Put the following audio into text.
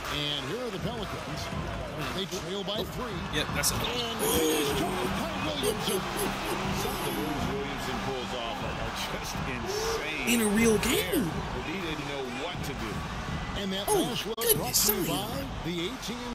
And here are the Pelicans. They trail by 3. Yep, that's it. And Williamson. Some of the moves Williamson pulls off are just insane. In a real game. But he didn't know what to do. And that Oh, last look brought goodness, to you sorry. by the AT&T